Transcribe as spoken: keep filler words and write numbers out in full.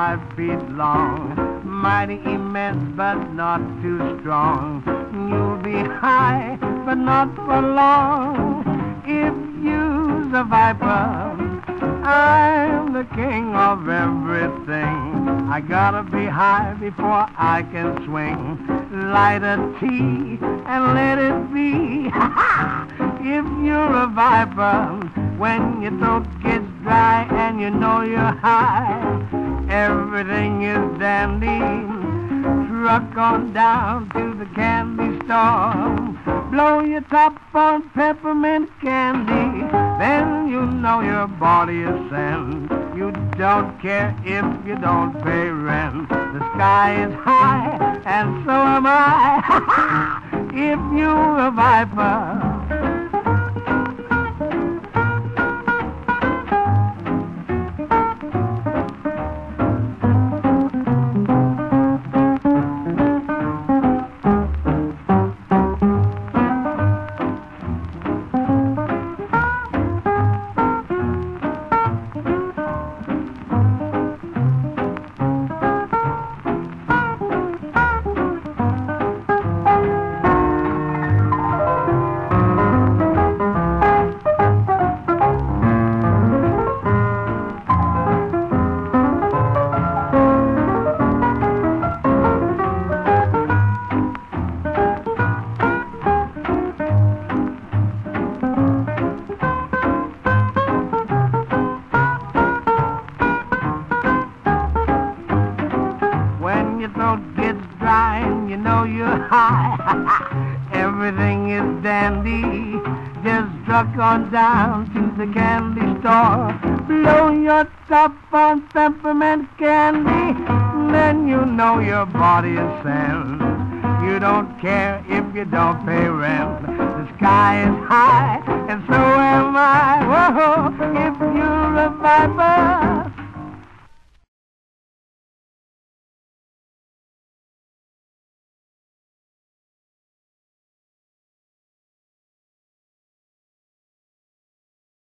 five feet long, mighty immense but not too strong. You'll be high but not for long if you's a viper. I'm the king of everything. I gotta be high before I can swing. Light a tea and let it be. If you're a viper, when your throat gets dry and you know you're high, everything is dandy. Truck on down to the candy store. Blow your top on peppermint candy. Then you know your body is sand. You don't care if you don't pay rent. The sky is high and so am I. If you're a viper. Your throat gets dry and you know you're high. Everything is dandy. Just truck on down to the candy store. Blow your top on peppermint candy. Then you know your body is sand. You don't care if you don't pay rent. The sky is high and so am I. Whoa, if you're a viper.